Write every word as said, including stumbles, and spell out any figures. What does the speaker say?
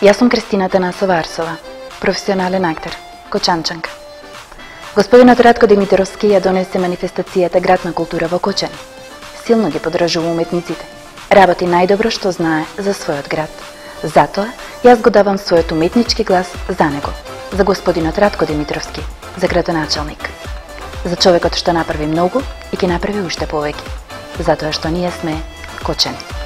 Јас сум Кристина Танасова-Арсова, професионален актер, кочанчанка. Господинот Радко Димитровски ја донесе манифестацијата Град на култура во Кочани. Силно ги подржува уметниците. Работи најдобро што знае за својот град. Затоа, јас го давам својот уметнички глас за него, за господинот Радко Димитровски, за градоначалник. За човекот што направи многу и ќе направи уште повеќе. Затоа што ние сме Кочани.